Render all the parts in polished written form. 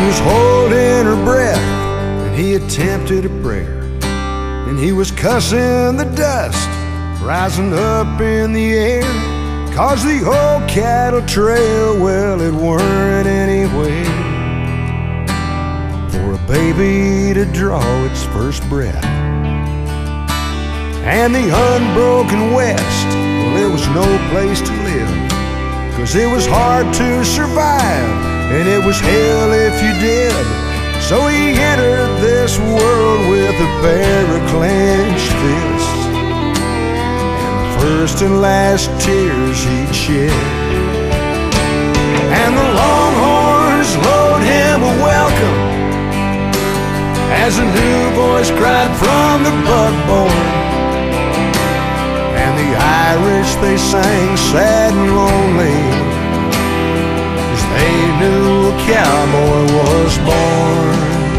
was holding her breath, and he attempted a prayer, and he was cussing the dust rising up in the air, 'cause the old cattle trail, well, it weren't anywhere for a baby to draw its first breath. And the unbroken West, well, it was no place to live, 'cause it was hard to survive, and it was hell if you did. So he entered this world with a pair of clenched fists, and the first and last tears he'd shed. And the Longhorns load him a welcome as a new voice cried from the buckboard. And the Irish, they sang sad and lonely, 'cause they knew a cowboy was born.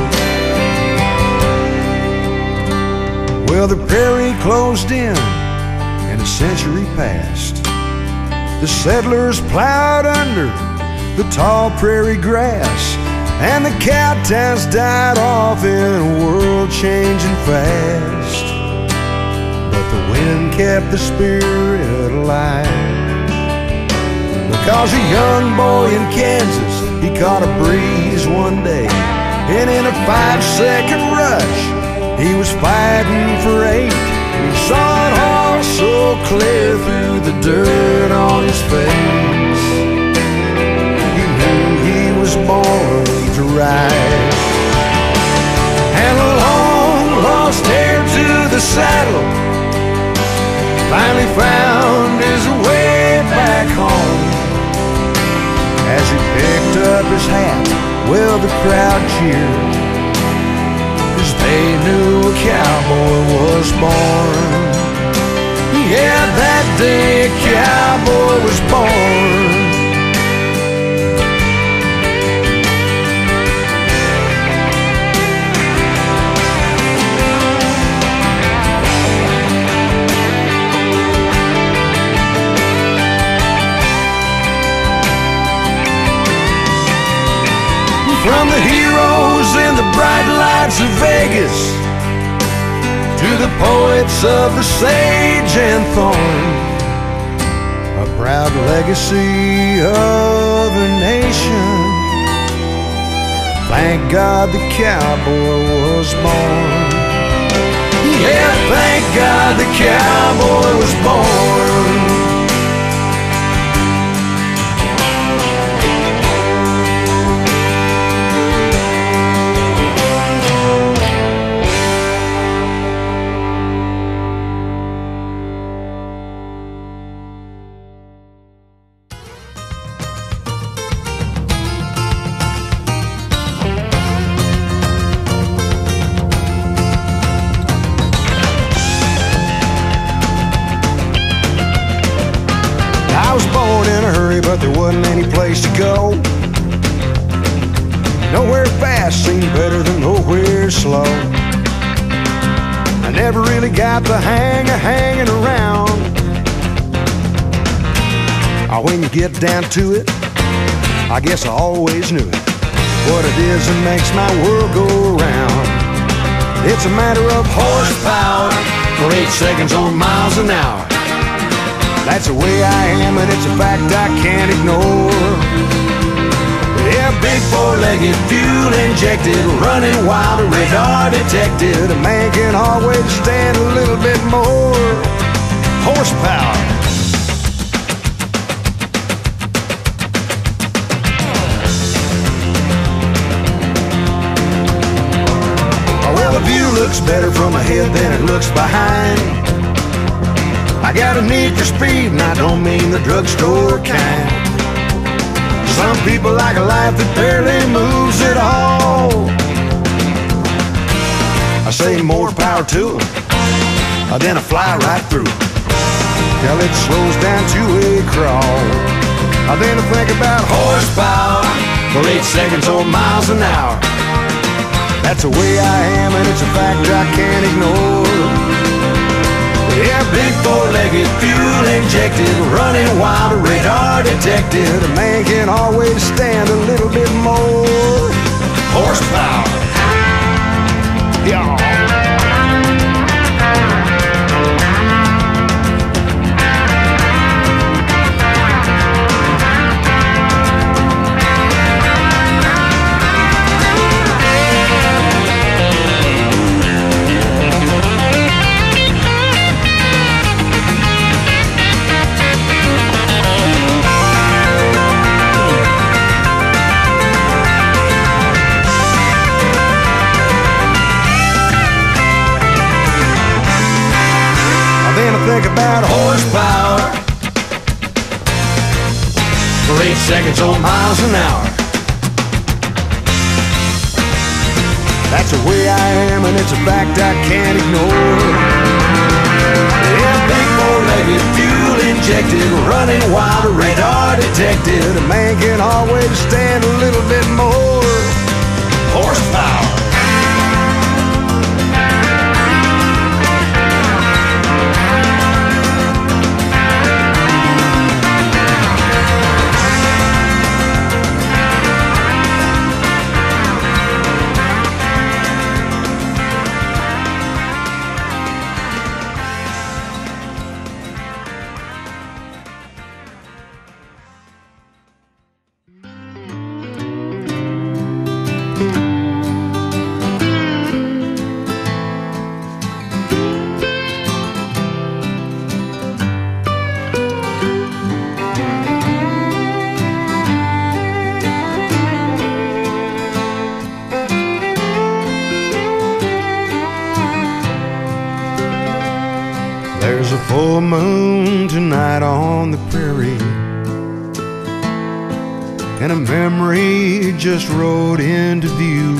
Well, the prairie closed in and a century passed. The settlers plowed under the tall prairie grass, and the cowtowns died off in a world changing fast. But the wind kept the spirit alive, because a young boy in Kansas, he caught a breeze one day, and in a 5-second rush, he was fighting for 8. He saw it all so clear through the dirt on his face. He knew he was born to ride. And a long-lost heir to the saddle finally found his way back home. As he picked up his hat, well, the crowd cheered, 'cause they knew a cowboy was born. Yeah, that day a cowboy was born. From the heroes in the bright lights of Vegas to the poets of the sage and thorn, a proud legacy of a nation. Thank God the cowboy was born. Yeah, thank God the cowboy was born. I was born in a hurry, but there wasn't any place to go. Nowhere fast seemed better than nowhere slow. I never really got the hang of hanging around. When you get down to it, I guess I always knew it, what it is that makes my world go round. It's a matter of horsepower for 8 seconds or miles an hour. That's the way I am, and it's a fact I can't ignore. Yeah, big four-legged, fuel-injected, running wild, radar detected. A man can always stand a little bit more horsepower. Well, the view looks better from ahead than it looks behind. I got a need for speed, and I don't mean the drugstore kind. Some people like a life that barely moves at all. I say more power to them, then I fly right through till it slows down to a crawl. Then I think about horsepower for 8 seconds or miles an hour. That's the way I am, and it's a fact I can't ignore. Yeah, big four-legged, fuel-injected, running wild, radar detected. A man can always stand a little bit more seconds or miles an hour. That's the way I am, and it's a fact I can't ignore. Yeah, big four-legged, fuel injected, running wild, radar detected. A man can always stand a little bit more horsepower. There's a full moon tonight on the prairie, and a memory just rode into view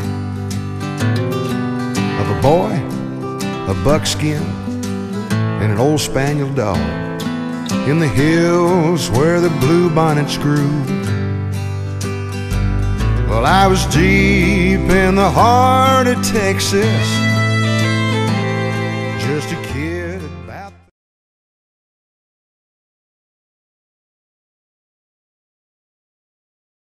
of a boy, a buckskin, and an old spaniel dog in the hills where the bluebonnets grew. Well, I was deep in the heart of Texas, just a kid